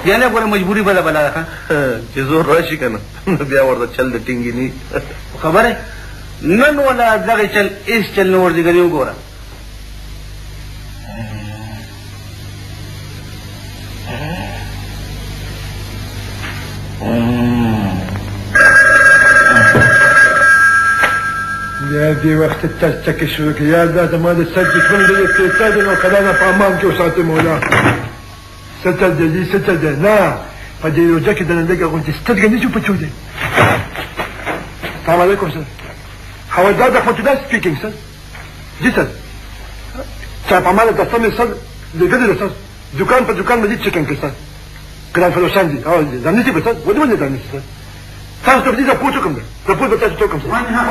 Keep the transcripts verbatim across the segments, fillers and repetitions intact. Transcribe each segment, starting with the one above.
یعنی ګوره مجبوري بله بلا ده چې زور راشي که نه بیا ورته چل د ټینګې نه خبره نن ولا دغه چل هېڅ چل نه ورځي ګنې وګوره یا دې وخت ته ټکې شروع کړې یا دا زما د سر دښمن دی پرېږده دی نو کلانه په امان کې وساتې مولا څه چل دی جي څه چل دی نه په دې روژه کې د لنډګه غوندې سترګې نه شو پچودې السلام علیکم سر حوالدار رحمتالله سپیکینګ سر جی سر چا په ماله دسته مې سر لېږلې ده سر دکان په دکان مې دې چیکن کړ سر ګران فروشان دي ځان نیسي به سر ولې ولې ځان نیسي سر تاسو ته دې رپورټ وکړم رپورټ به تاسو ته وکړم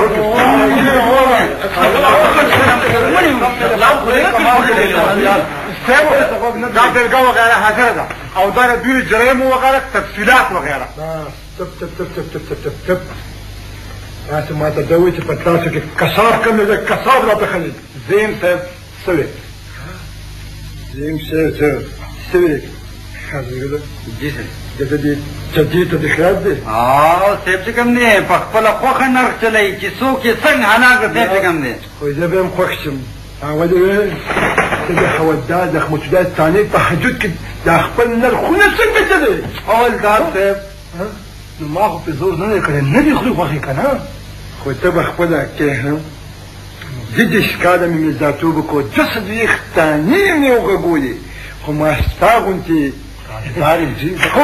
دا بلګه وغیره حاضره ده او دا د دوی جرایم وغیره تفصیلات وغیره چپ چپ چپ چپ چپ چپ چپ چپ تاسو ما ته دا وایي چې په تاسو کې قصاب کم دی قصاب راته ښه دی زیم صاحب څه وی زیم صاحب څه وی حاضره جی سر دغه دې جدي ته د خیال دی او صاحب چې کوم دی په خپله خوښه نرخ چلوي چې څوک یې څنګه حلاکه صاحب چې کوم دی خو زه به هم خوښ شم ولې وې د حوالدار رحمتالله ثاني په حدود کې د خپل نرخونه څنګه څه دی حوالدار صاحب نو ما خو په زور نه دی کړی نه دي خولې خوښې که نه خو ته به خپله کې هم زه دېرش کاله مې مزدارتوب وکړو دوه څلوېښت دانې مې وغږولې خو ما ستا غوندې دارې ځي خو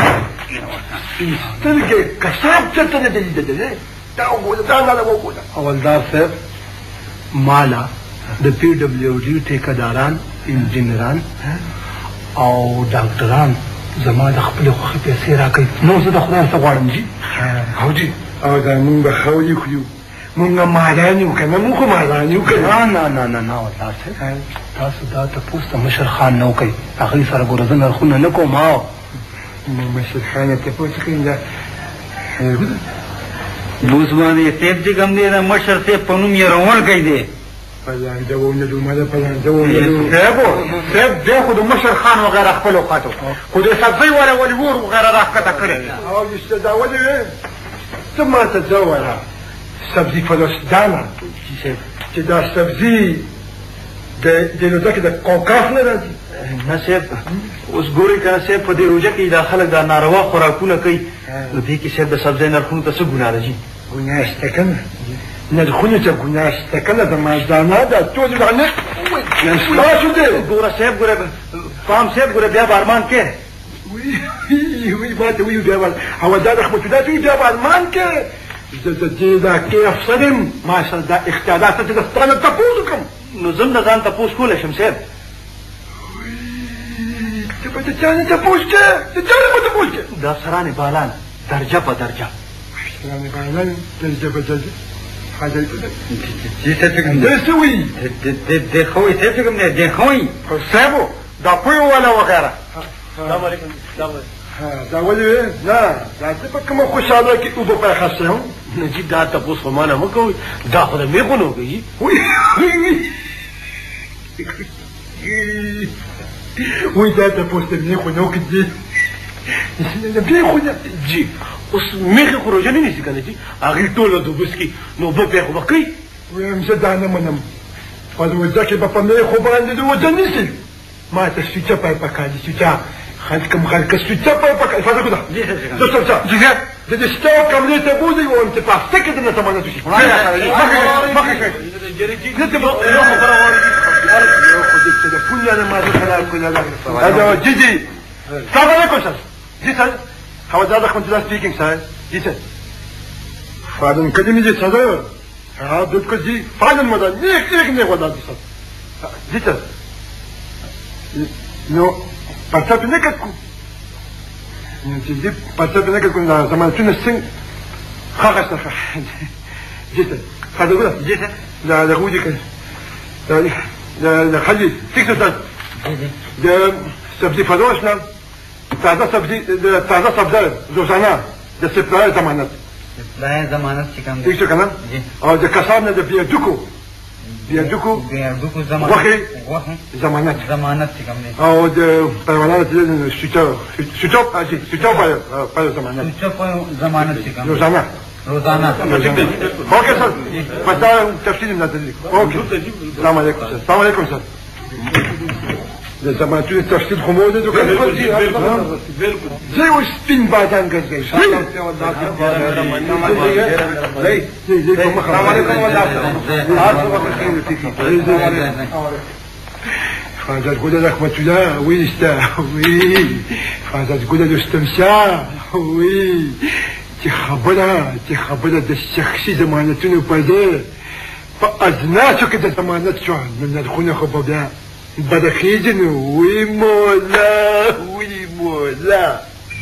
سترګې قصاب چېرته نه دی لیدلی دا وګوره دا لاله وګوره حوالدار صاحب مالا د پی ډبلیو ډي ټیکهداران انجینران او ډاکټران زما د خپلې خوښې پیسې راکوي نو زه د خدای څه غواړم جي او جي او دا مونږ به خولې خورو مونږ مالان یو که نه مونږ خو مالان یو که نه نه نه نه نه حوالدار صاحب تاسو دا تپوس د مشر خان نه وکئ هغوی سره ګوره زه نرخونه نه کوم او مشر خان یې تپوس کوي دا بوس باندې صاحب چې کوم دی د مشر صاحب په نوم یې روڼکی دی پلانده ونلو مالا پلانده ونلو صاحبو صاحب دی خو د مشر خان وغیره خپلو خواته خو د سبزۍ والا ولیور وغیره راښکته کړی او یسته دا ولې وې ته ما ته ځه وله سبزي فلسطانه چې دا سبزي د دې روژه کې د قوقاف نه راځي نه صاحب اوس ګورئ که نه صاحب په دې روژه کې دا خلک دا ناروا خوراکونه کوي نو دې کې صاحب د سبزۍ نرخونو ته څه ګناه ده جي ګناه شته که نه نرخونو ته ګناه شته که نه د مازدانه ده ټول لعنت لا شو دی ګوره صاحب ګوره فام صاحب ګوره بیا به ارمان کې وی وی ما ته وی بیا به حوالدار رحمتالله ته وی بیا به ارمان کې زه د دې دا کې افسر یم ما سره دا اختیارات ته د ستا نه تپوس وکړم نو زه هم د ځان تپوس کولی شم صاحب ته به د چا نه تپوس کې د چا نه به تپوس کې د افسرانې بالان درجه په درجه افسرانې بالان درجه په درجه جی صاحب چې کوم دی څه وایي د خوی صاحب چې کوم دی د خوی صاحبو دا پوی والا وغیره السلام علیکم دا ولې وې نه دا ته په کومه خوشحاله کې اوبه پیخسته هم نه جي دا تپوس خو ما نه مه کوئ دا خو د میخو نه وکړي وایي دا تپوس د میخو نه وکړي د میخو نه جي اوس میخې خو روژه نه نیسي که نه جي هغې ټوله دوبس کي نو اوبه پرې خو به کوي ویم زه دا نه منم په روژه کې به په میخو باندې د وجه نیسي ما ته سوچه پای پکار دي سوچه خلکم خلک سوچه پای پکار فاضل کده دکتر صاحب جی صاحب د دې ستاو کمرې ته بوځي او انت په افته کې د نه تمانه شي مخکې نه ته یو خبره وایي یو خو دې تلیفون نه ما ته خلک کوله دا جی جی السلام علیکم سر جی سر حوالدار رحمتالله سپیکینگ سر جی سر فادن کدی جی سر ها دکتر جی فادن مدن نیک نیک نیک ودا جی سر جی سر نو پرڅه نه کړو چې دې پرڅه نه کړو دا زمانتونه څنګه هغه څه جيته هذا ولا جيته لا لا هو دي كده لا لا خلي تكتب ده سبزي فدوشنا تازه سبزي تازه سبزي روزانه ده سپلای ضمانت سپلای ضمانت چې کوم دي څه کنه او د قصاب نه د پیټکو بیا دکو بیا دکو ضمانت غوښې غوښې ضمانت ضمانت چې کوم دی او د پروانه سوچو سوچو پاجي سوچو پر پر ضمانت سوچو پر ضمانت چې کوم دی روزانه روزانه اوکې سر پتا تفصیل نظر اوکې السلام علیکم سر السلام علیکم سر د زمانتونو تفصیل خو مو ده بالکل بالکل زه اوس سپین بادام ګرځم فازت گل رحمت الله ویسته وی فازت گل رستم شاه وی چې خبره چې خبره د شخصي ضمانتونو په ځای په اجناسو کې د ضمانت شو نو نرخونه خو به بیا بدخیږي نو وی مولا وی مولا